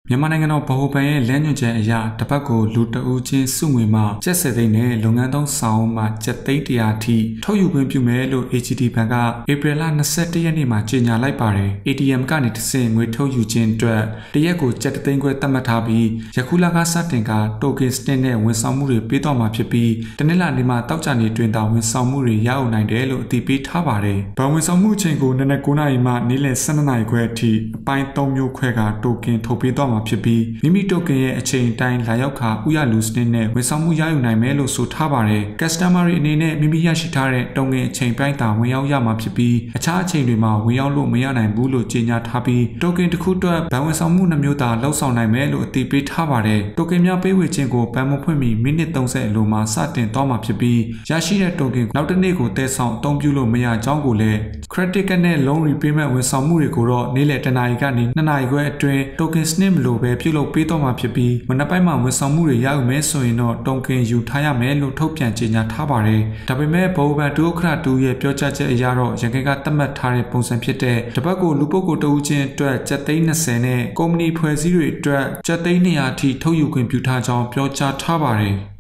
မြန်မာနိုင်ငံတော်ဗဟိုဘဏ်ရဲ့လမ်းညွှန်ချက်အရတစ်ပတ်ကိုလူတဦးချင်းစုငွေမှကျပ်10သိန်းနဲ့လုပ်ငန်းသုံးဆောင်မှကျပ်သိန်း100ထိထုတ်ယူခွင့်ပြုမယ်လို့ HT ဘဏ်ကဧပြီလ21ရက်နေ့မှာကြေညာလိုက်ပါတယ် ATM ကနေတစ်ဆင့်ငွေထုတ်ယူခြင်းအတွက်တရက်ကိုကျပ်3သိန်းခွဲသတ်မှတ်ထားပြီးယခုလကစတင်ကတိုကင်စနစ်နဲ့ဝန်ဆောင်မှုတွေပေးတော့မှာဖြစ်ပြီးတနင်္လာနေ့မှာတောက်ကြနေတွင်တာဝန်ဆောင်မှုတွေရအောင်နိုင်တယ်လို့အသိပေးထားပါတယ်။ဗန်ဝန်ဆောင်မှုအချိန်ကိုနနက်9:00နာရီမှနေ့လယ်12:00နာရီခွဲအထိအပိုင်း3မျိုးခွဲကတိုကင်ထုတ်ပေးတော့မှာဖြစ်ပြီးမိမိတိုကင်ရဲ့အချိန်တိုင်းလာရောက်ခါဥရလူစနစ်နဲ့ဝန်ဆောင်မှုရယူနိုင်မယ်လို့ဆိုထားပါတယ်။ customer တွေအနေနဲ့မိမိရရှိထားတဲ့တိုကင်အချိန်ပိုင်းသာဝင်ရောက်ရမှာဖြစ်ပြီးအခြားအချိန်တွေမှာဝင်ရောက်လို့မရနိုင်ဘူးလို့ကြေညာထားပြီးတိုကင်တစ်ခုအတွက်ဗန်ဝန်ဆောင်မှု2မျိုးသာလောက်ဆောင်နိုင်မယ်လို့အသိပေးထားပါတယ်။တိုကင်များပေးဝေခြင်းကိုဗန်မဖွင့်မီမိနစ်30အလိုမှာစတင်သွားမှာဖြစ်ပြီးရရှိတဲ့တိုကင်နောက်တစ်နေ့ကိုတည်ဆောင်အသုံးပြုလို့မရကြောင်းကိုလည်း credit card နဲ့ loan repayment ဝန်ဆောင်မှုတွေကိုတော့နေ့လယ်1နာရီကနေ2နာရီခွဲအတွင်းတိုကင်စနစ်မလိုပဲပြုလုပ်ပေးတော့မှာဖြစ်ပြီးမနက်ပိုင်းမှာဝန်ဆောင်မှုတွေရယူမယ်ဆိုရင်တော့တိုကင်ယူထားရမယ်လို့ထုတ်ပြန်ကြေညာထားပါတယ်။ဒါပေမဲ့ဗဟိုဘဏ်ဒုဥက္ကဋ္ဌတူရဲ့ပြောကြားချက်အရတော့ရန်ကုန်ကသတ်မှတ်ထားတဲ့ပုံစံဖြစ်တဲ့တစ်ပတ်ကိုလူပုဂ္ဂိုလ်တဦးချင်းအတွက်ကျပ်သိန်း20နဲ့ကုမ္ပဏီဖွဲ့စည်းတွေအတွက်ကျပ်သိန်း200ထိထုတ်ယူခွင့်ပြုထားကြောင်းပြောကြားထားပါတယ်။